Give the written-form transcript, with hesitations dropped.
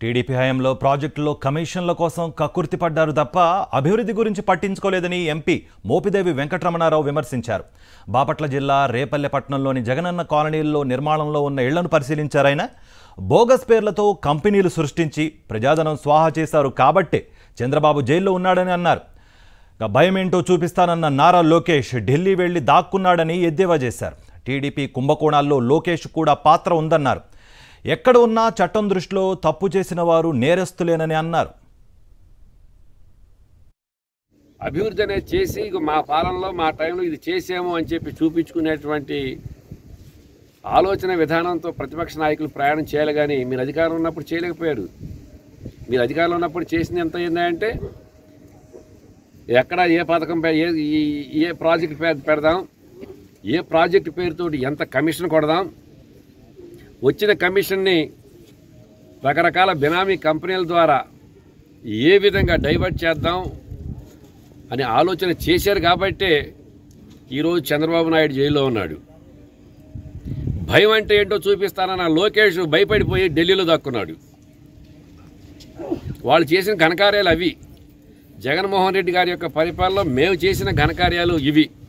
TDP హయాంలో ప్రాజెక్టులో కమిషన్ల కోసం కక్కుర్తి పడ్డారు తప్ప అభివృద్ధి గురించి పట్టించుకోలేదని ఎంపీ మోపిదేవి వెంకటరమణారావు విమర్శించారు. బాపట్ల జిల్లా రేపల్లెపట్నంలోని జగనన్న కాలనీల్లో నిర్మాణంలో ఉన్న ఇళ్లను పరిశీలించారాయన. బోగస్ పేర్లతో కంపెనీలు సృష్టించి ప్రజాధనం స్వాహా చేశారు కాబట్టే చంద్రబాబు జైల్లో ఉన్నాడని అన్నారు. భయమేంటో చూపిస్తానన్న నారా లోకేష్ ఢిల్లీ వెళ్లి దాక్కున్నాడని ఎద్దేవా చేశారు. టీడీపీ కుంభకోణాల్లో లోకేష్ కూడా పాత్ర ఉందన్నారు. ఎక్కడ ఉన్నా చట్టం దృష్టిలో తప్పు చేసిన వారు నేరస్తులేనని అన్నారు. అభివృద్ధి అనేది చేసి మా పాలనలో మా టైంలో ఇది చేసాము అని చెప్పి చూపించుకునేటువంటి ఆలోచన విధానంతో ప్రతిపక్ష నాయకులు ప్రయాణం చేయాలి. కానీ మీరు అధికారంలో ఉన్నప్పుడు చేయలేకపోయారు. మీరు అధికారంలో ఉన్నప్పుడు చేసింది ఎంత అయిందంటే ఎక్కడ ఏ పథకం ఏ ప్రాజెక్ట్ పెడదాం, ఏ ప్రాజెక్టు పేరుతోటి ఎంత కమిషన్ కొడదాం, వచ్చిన కమిషన్ని రకరకాల బినామీ కంపెనీల ద్వారా ఏ విధంగా డైవర్ట్ చేద్దాం అని ఆలోచన చేశారు. కాబట్టే ఈరోజు చంద్రబాబు నాయుడు జైల్లో ఉన్నాడు. భయం అంటే ఏంటో చూపిస్తానన్న లోకేష్ భయపడిపోయి ఢిల్లీలో దాక్కున్నాడు. వాళ్ళు చేసిన ఘనకార్యాలు అవి. జగన్మోహన్ రెడ్డి గారి యొక్క పరిపాలనలో మేము చేసిన ఘనకార్యాలు ఇవి.